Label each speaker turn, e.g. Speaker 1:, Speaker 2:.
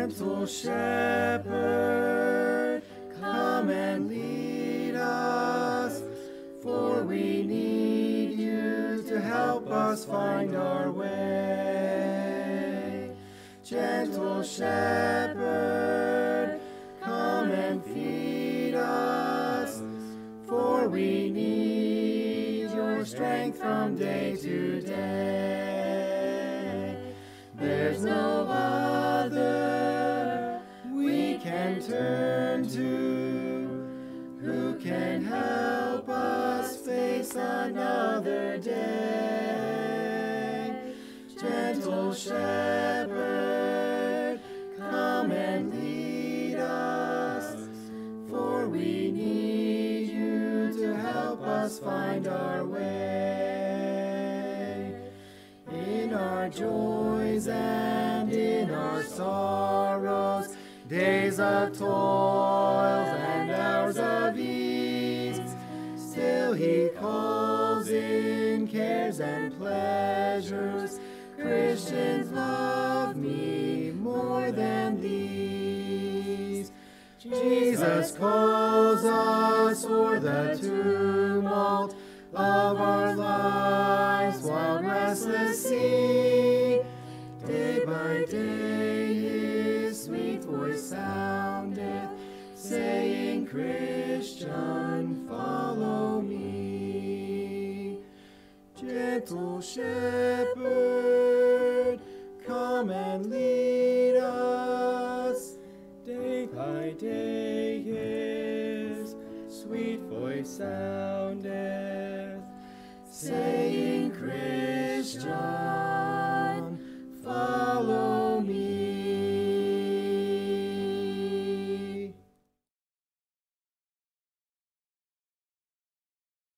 Speaker 1: Gentle Shepherd, come and lead us, for we need you to help us find our way. Gentle Shepherd, come and feed us, for we need your strength from day to day. There's no other we can turn to, who can help us face another day. Gentle Shepherd, come and lead us, for we need you to help us find our way. In our joys and in our sorrows, days of toils and hours of ease, still he calls in cares and pleasures. Christians, love me more than these. Jesus calls us o'er the tumult of our lives, while restless sea. Day by day his sweet voice soundeth, saying, Christian, follow me. Gentle Shepherd, come and lead us. Day by day his sweet voice soundeth, saying, Christian,